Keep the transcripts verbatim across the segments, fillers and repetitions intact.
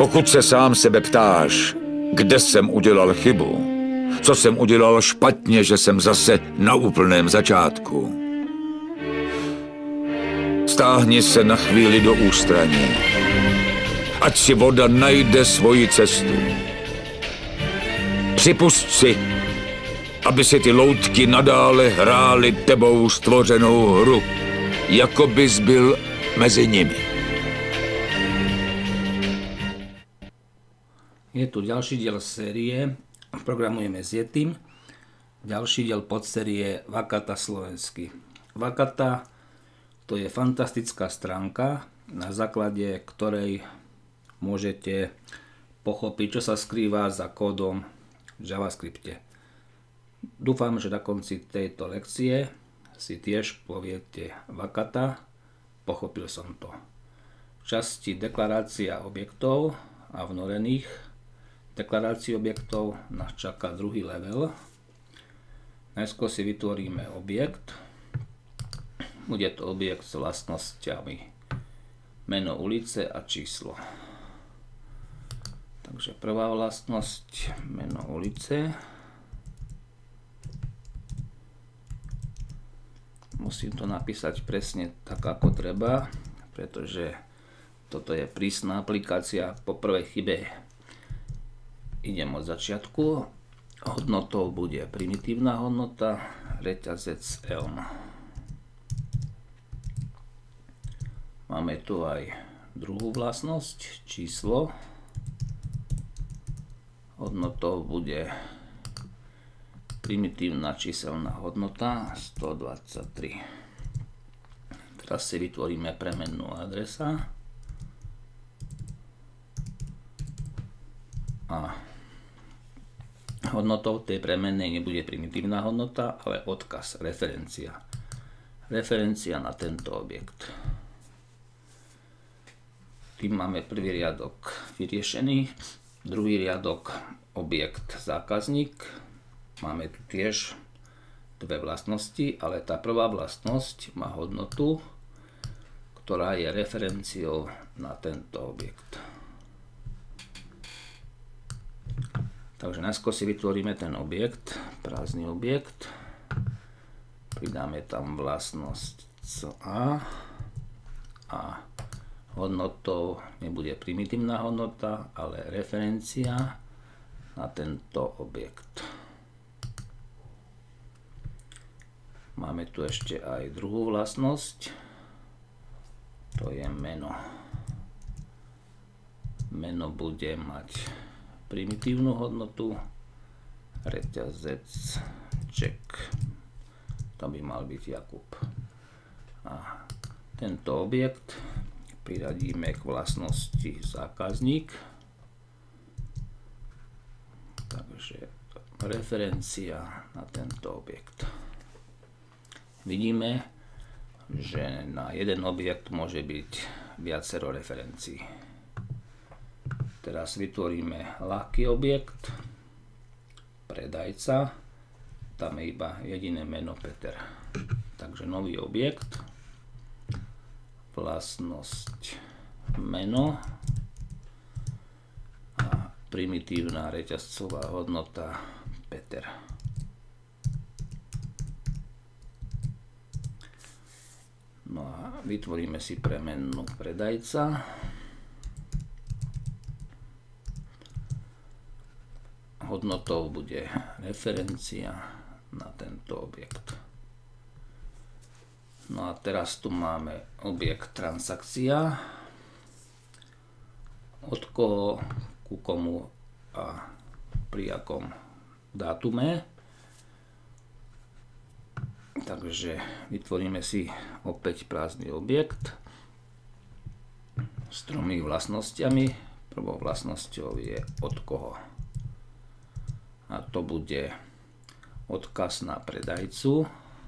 Pokud se sám sebe ptáš, kde jsem udělal chybu, co jsem udělal špatně, že jsem zase na úplném začátku, stáhni se na chvíli do ústraní, ať si voda najde svoji cestu. Připusť si, aby si ty loutky nadále hrály tebou stvořenou hru, jako bys byl mezi nimi. Je tu ďalší diel série Programujeme s Yetim. Ďalší diel podsérie Vakata slovensky. Vakata to je fantastická stránka, na základe ktorej môžete pochopiť, čo sa skrýva za kódom v JavaScripte. Dúfam, že na konci tejto lekcie si tiež poviete Vakata, pochopil som to. V časti deklarácia objektov a vnorených deklarácií objektov nás čaká druhý level. Najskôr si vytvoríme objekt. Bude to objekt s vlastnosťami meno ulice a číslo. Takže prvá vlastnosť meno ulice. Musím to napísať presne tak, ako treba, pretože toto je prísna aplikácia. Po prvej chybe idem od začiatku. Hodnotou bude primitívna hodnota, reťazec elm. Máme tu aj druhú vlastnosť, číslo. Hodnotou bude primitívna číselná hodnota stodvadsaťtri. Teraz si vytvoríme premennú adresa. A hodnotou tej premennej nebude primitívna hodnota, ale odkaz, referencia. Referencia na tento objekt. Tým máme prvý riadok vyriešený, druhý riadok objekt zákazník. Máme tu tiež dve vlastnosti, ale tá prvá vlastnosť má hodnotu, ktorá je referenciou na tento objekt. Takže najskôr si vytvoríme ten objekt, prázdny objekt. Pridáme tam vlastnosť ca a hodnotou nebude primitívna hodnota, ale referencia na tento objekt. Máme tu ešte aj druhú vlastnosť, to je meno. Meno bude mať primitívnu hodnotu, reťazec check, to by mal byť Jakub. A tento objekt priradíme k vlastnosti zákazník, takže referencia na tento objekt. Vidíme, že na jeden objekt môže byť viacero referencií. Teraz vytvoríme ľahký objekt, predajca, tam je iba jediné meno Peter. Takže nový objekt, vlastnosť meno a primitívna reťazcová hodnota Peter. No a vytvoríme si premennú predajca. Hodnotou bude referencia na tento objekt. No a teraz tu máme objekt transakcia. Od koho, ku komu a pri akom dátume. Takže vytvoríme si opäť prázdny objekt s tromi vlastnosťami. Prvou vlastnosťou je od koho. A to bude odkaz na predajcu.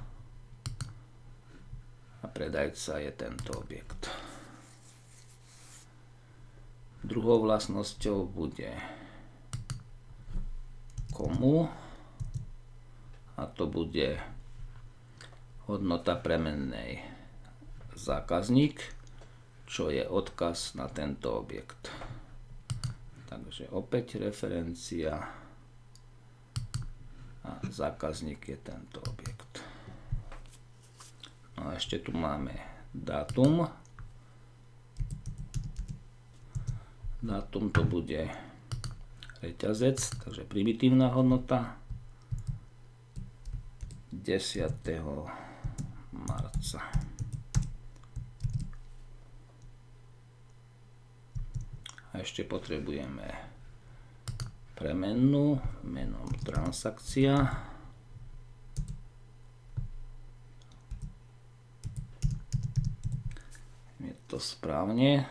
A predajca je tento objekt. Druhou vlastnosťou bude komu. A to bude hodnota premennej zákazník, čo je odkaz na tento objekt. Takže opäť referencia a zákazník je tento objekt. No a ešte tu máme dátum. Dátum to bude reťazec, takže primitívna hodnota desiateho marca. A ešte potrebujeme premennú menom transakcia. Je to správne.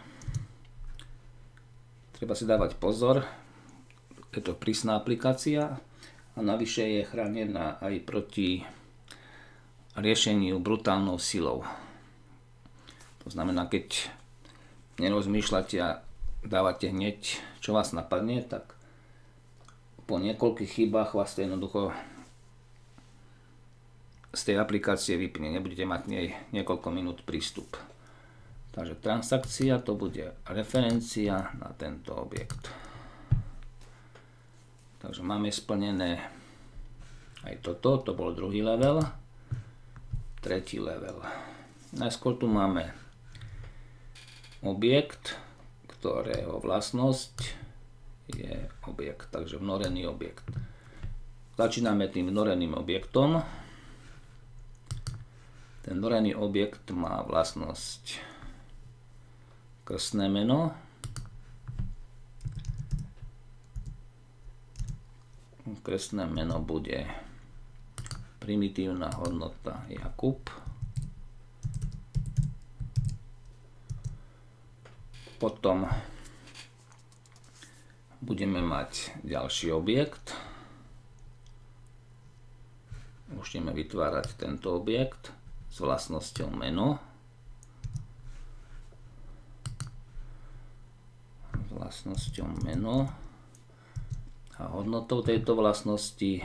Treba si dávať pozor. Je to prísna aplikácia a navyše je chránená aj proti riešeniu brutálnou silou. To znamená, keď nerozmýšľate a dávate hneď, čo vás napadne, tak po niekoľkých chybách vás to jednoducho z tej aplikácie vypne. Nebudete mať nej niekoľko minút prístup. Takže transakcia to bude referencia na tento objekt. Takže máme splnené aj toto, to bol druhý level. Tretí level. Najskôr tu máme objekt, ktorého vlastnosť je objekt, takže vnorený objekt. Začíname tým vnoreným objektom. Ten vnorený objekt má vlastnosť krstné meno. Krstné meno bude primitívna hodnota Jakub. Potom budeme mať ďalší objekt. Môžeme vytvárať tento objekt s vlastnosťou meno. S vlastnosťou meno. A hodnotou tejto vlastnosti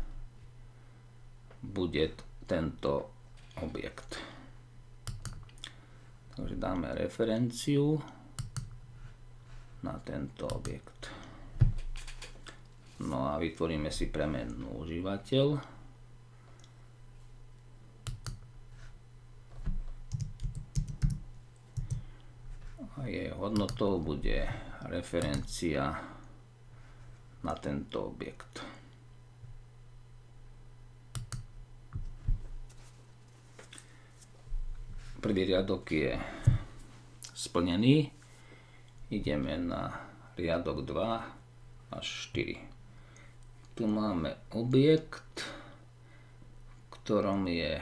bude tento objekt. Takže dáme referenciu na tento objekt. No a vytvoríme si premennú užívateľ. A jej hodnotou bude referencia na tento objekt. Prvý riadok je splnený. Ideme na riadok dva až štyri. Tu máme objekt, v ktorom je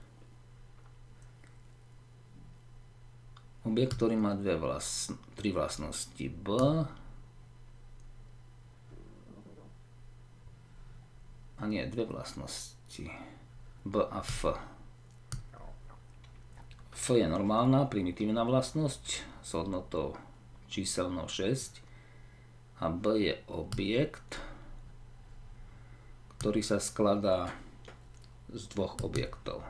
objekt, ktorý má dve vlastn- tri vlastnosti B a nie, dve vlastnosti B a F. F je normálna, primitívna vlastnosť s hodnotou číselnou šesť a B je objekt, ktorý sa skladá z dvoch objektov.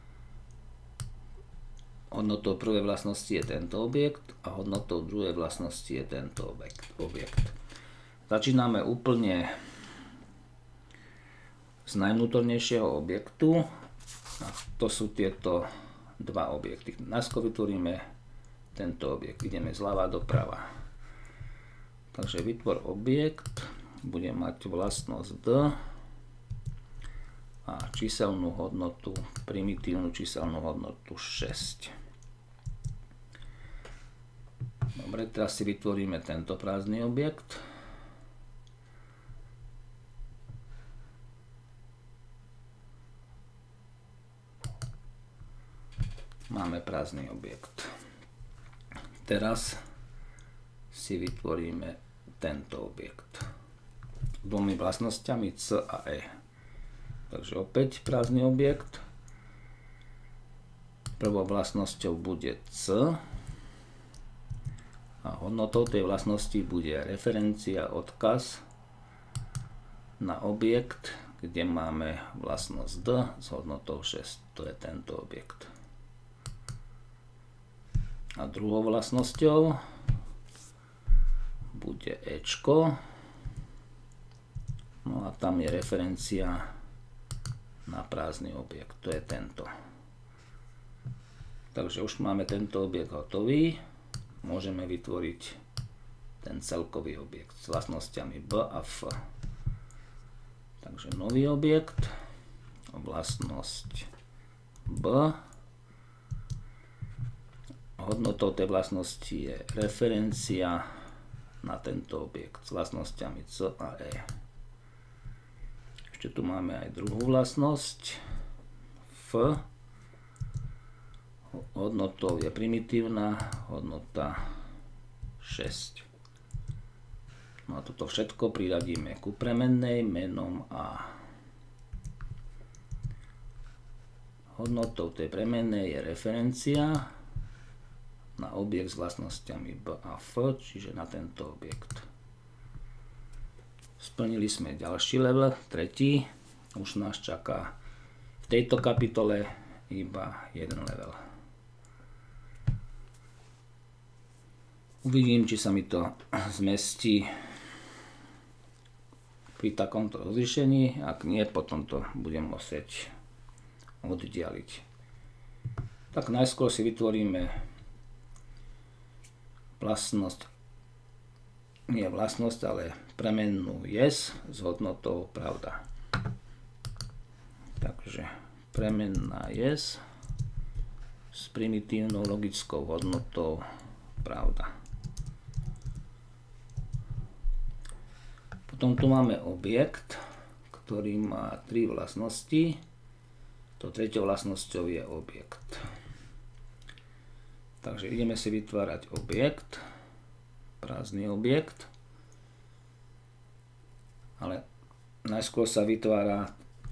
Hodnotou prvej vlastnosti je tento objekt a hodnotou druhej vlastnosti je tento objekt. Začíname úplne z najvnútornejšieho objektu a to sú tieto dva objekty. Najskôr vytvoríme tento objekt. Ideme zľava doprava. Takže vytvor objekt bude mať vlastnosť D a číselnú hodnotu, primitívnu číselnú hodnotu šesť. Dobre, teraz si vytvoríme tento prázdny objekt. Máme prázdny objekt. Teraz si vytvoríme tento objekt dvomi vlastnosťami C a E. Takže opäť prázdny objekt. Prvou vlastnosťou bude C a hodnotou tej vlastnosti bude referencia, odkaz na objekt, kde máme vlastnosť D s hodnotou šesť. To je tento objekt. A druhou vlastnosťou bude je Ečko. No a tam je referencia na prázdny objekt, to je tento. Takže už máme tento objekt hotový. Môžeme vytvoriť ten celkový objekt s vlastnosťami B a F. Takže nový objekt, vlastnosť B. Hodnotou tej vlastnosti je referencia na tento objekt s vlastnosťami C a E. Ešte tu máme aj druhú vlastnosť F. Hodnotou je primitívna hodnota šesť. No a toto všetko priradíme ku premennej menom A. Hodnotou tej premennej je referencia na objekt s vlastnosťami B a F, čiže na tento objekt. Splnili sme ďalší level, tretí. Už nás čaká v tejto kapitole iba jeden level. Uvidím, či sa mi to zmestí pri takomto rozlíšení. Ak nie, potom to budem musieť oddialiť. Tak najskôr si vytvoríme vlastnosť, nie vlastnosť, ale premennú yes s hodnotou pravda. Takže premenná yes s primitívnou logickou hodnotou pravda. Potom tu máme objekt, ktorý má tri vlastnosti. To treťou vlastnosťou je objekt. Takže ideme si vytvárať objekt, prázdny objekt, ale najskôr sa vytvára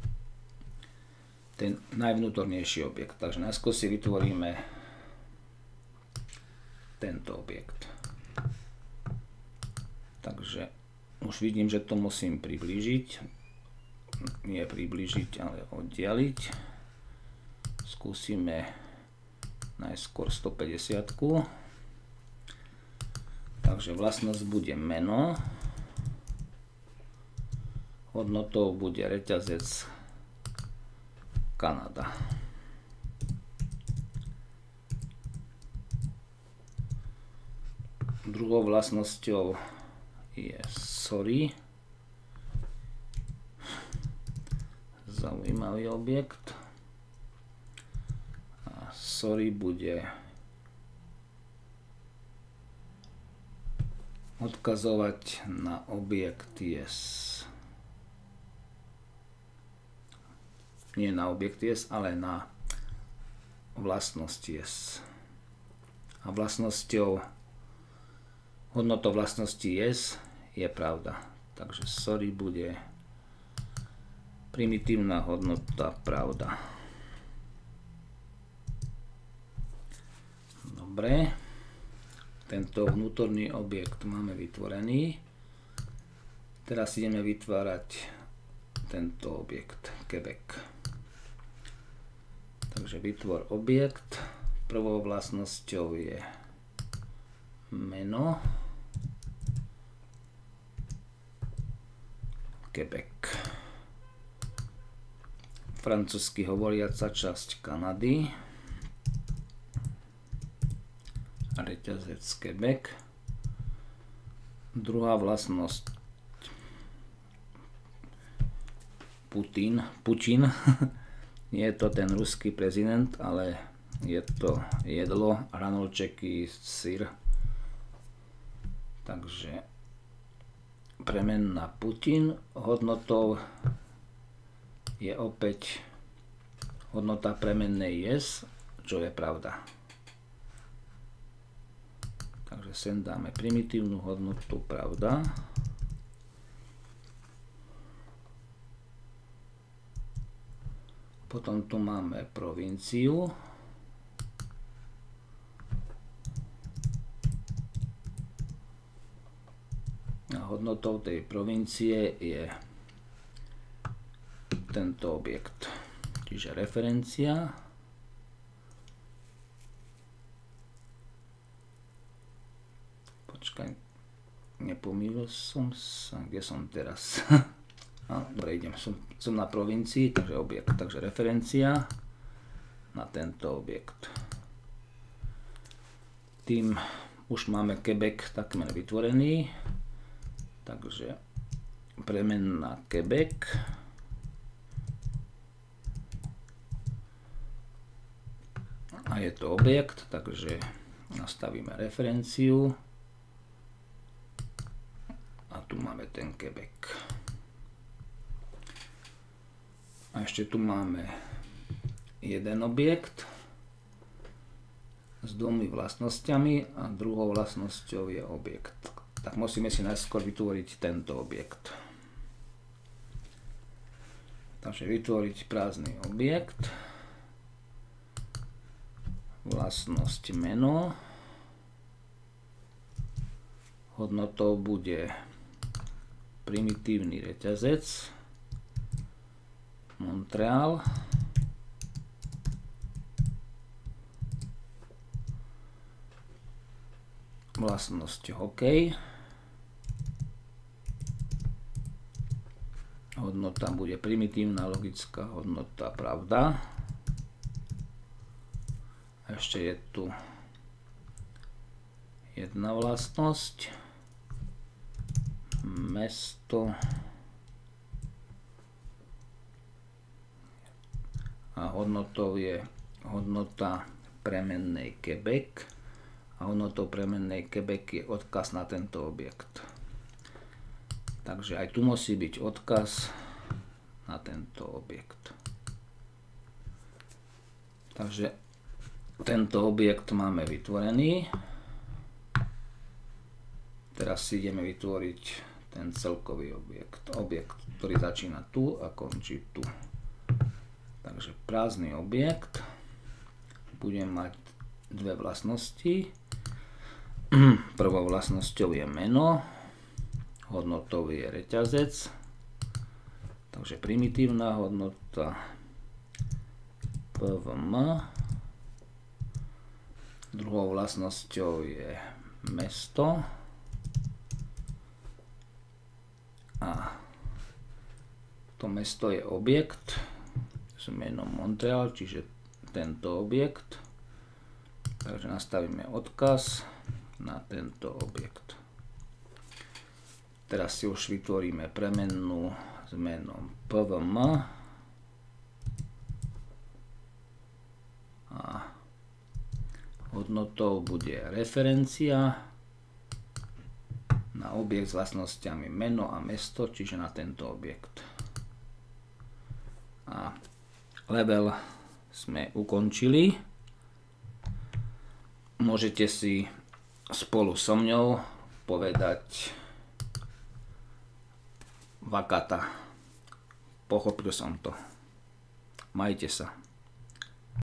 ten najvnútornejší objekt. Takže najskôr si vytvoríme tento objekt. Takže už vidím, že to musím priblížiť. Nie priblížiť, ale oddialiť. Skúsime najskôr stopäťdesiat. Takže vlastnosť bude meno. Hodnotou bude reťazec Kanada. Druhou vlastnosťou je sorry. Zaujímavý objekt. A sorry bude odkazovať na objekt yes. Nie na objekt yes, ale na vlastnosť yes. A vlastnosťou, hodnotou vlastnosti yes je pravda. Takže sorry bude primitívna hodnota pravda. Dobre. Tento vnútorný objekt máme vytvorený. Teraz ideme vytvárať tento objekt Quebec. Takže vytvor objekt. Prvou vlastnosťou je meno Quebec. Francúzsky hovoriaca časť Kanady. Reťazec Quebec. Druhá vlastnosť Putin. Putin. Nie je to ten ruský prezident, ale je to jedlo, hranolčeky, syr. Takže premenná Putin. Hodnotou je opäť hodnota premennej yes, čo je pravda. Takže sem dáme primitívnu hodnotu pravda. Potom tu máme provinciu. A hodnotou tej provincie je tento objekt. Čiže referencia. Počkaj. nepomýlil som sa, kde som teraz. No, dobre, idem, som, som na provincii, takže objekt, takže referencia na tento objekt. Tým už máme Quebec takmer vytvorený, takže premen na Quebec. A je to objekt, takže nastavíme referenciu. A tu máme ten Quebec. A ešte tu máme jeden objekt s dvomi vlastnosťami a druhou vlastnosťou je objekt. Tak musíme si najskôr vytvoriť tento objekt. Takže vytvoriť prázdny objekt. Vlastnosť meno. Hodnotou bude primitívny reťazec Montreal. Vlastnosť hokej. Hodnota bude primitívna logická hodnota pravda. Ešte je tu jedna vlastnosť. Mesto a hodnotou je hodnota premennej Quebec a hodnotou premennej Quebec je odkaz na tento objekt. Takže aj tu musí byť odkaz na tento objekt. Takže tento objekt máme vytvorený. Teraz si ideme vytvoriť ten celkový objekt. Objekt, ktorý začína tu a končí tu. Takže prázdny objekt. Budem mať dve vlastnosti. Prvou vlastnosťou je meno. Hodnotou je reťazec. Takže primitívna hodnota pvm. Druhou vlastnosťou je mesto. A to mesto je objekt s menom Montreal, čiže tento objekt. Takže nastavíme odkaz na tento objekt. Teraz si už vytvoríme premennú s menom pvm. A hodnotou bude referencia na objekt s vlastnosťami meno a mesto, čiže na tento objekt. A level sme ukončili. Môžete si spolu so mňou povedať Vakata. Pochopil som to. Majte sa.